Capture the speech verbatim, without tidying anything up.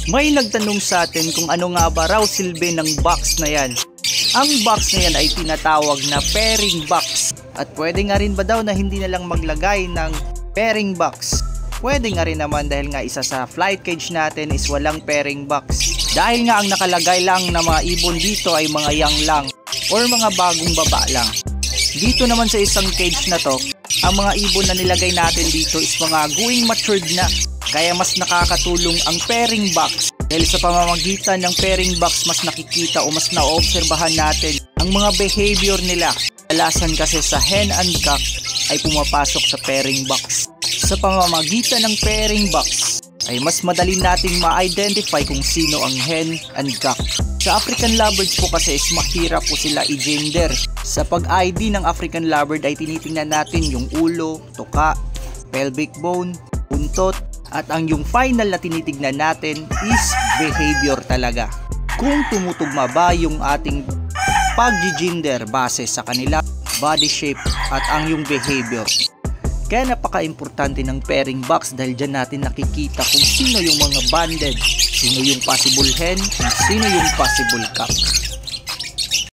May nagtanong sa atin kung ano nga ba raw silbi ng box na yan. Ang box na yan ay tinatawag na pairing box. At pwede nga rin ba daw na hindi na lang maglagay ng pairing box? Pwede nga rin naman dahil nga isa sa flight cage natin is walang pairing box. Dahil nga ang nakalagay lang na mga ibon dito ay mga young lang or mga bagong baba lang. Dito naman sa isang cage na to, ang mga ibon na nilagay natin dito is mga going matured na. Kaya mas nakakatulong ang pairing box. Dahil sa pamamagitan ng pairing box, mas nakikita o mas naobserbahan natin ang mga behavior nila. Alasan kasi sa hen and cock ay pumapasok sa pairing box. Sa pamamagitan ng pairing box ay mas madali nating ma-identify kung sino ang hen and cock. Sa African lovebirds po kasi is mahirap po sila i-gender. Sa pag-I D ng African lovebird ay tinitingnan natin yung ulo, tuka, pelvic bone, buntot, at ang yung final na tinitignan natin is behavior talaga. Kung tumutugma ba yung ating pag-gender base sa kanila body shape at ang yung behavior. Kaya napaka-importante ng pairing box dahil dyan natin nakikita kung sino yung mga banded, sino yung possible hen, at sino yung possible cock.